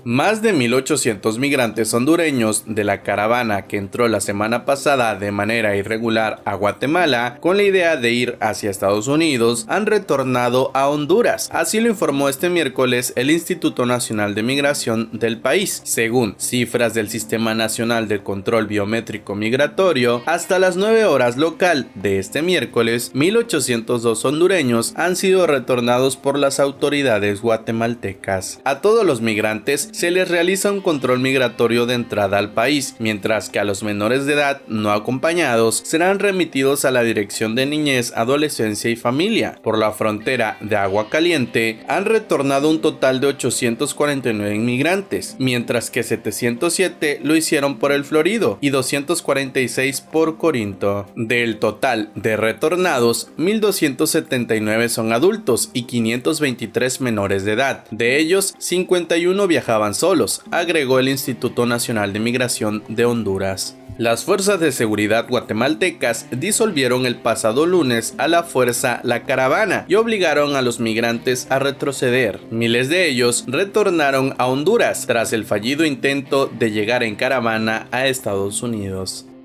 Más de 1.800 migrantes hondureños de la caravana que entró la semana pasada de manera irregular a Guatemala con la idea de ir hacia Estados Unidos han retornado a Honduras. Así lo informó este miércoles el Instituto Nacional de Migración del país. Según cifras del Sistema Nacional de Control Biométrico Migratorio, hasta las 9 horas local de este miércoles, 1.802 hondureños han sido retornados por las autoridades guatemaltecas. A todos los migrantes se les realiza un control migratorio de entrada al país, mientras que a los menores de edad no acompañados serán remitidos a la Dirección de Niñez, Adolescencia y Familia. Por la frontera de Agua Caliente han retornado un total de 849 inmigrantes, mientras que 707 lo hicieron por el Florido y 246 por Corinto. Del total de retornados, 1.279 son adultos y 523 menores de edad. De ellos, 51 viajaban solos, agregó el Instituto Nacional de Migración de Honduras. Las fuerzas de seguridad guatemaltecas disolvieron el pasado lunes a la fuerza La Caravana y obligaron a los migrantes a retroceder. Miles de ellos retornaron a Honduras tras el fallido intento de llegar en caravana a Estados Unidos.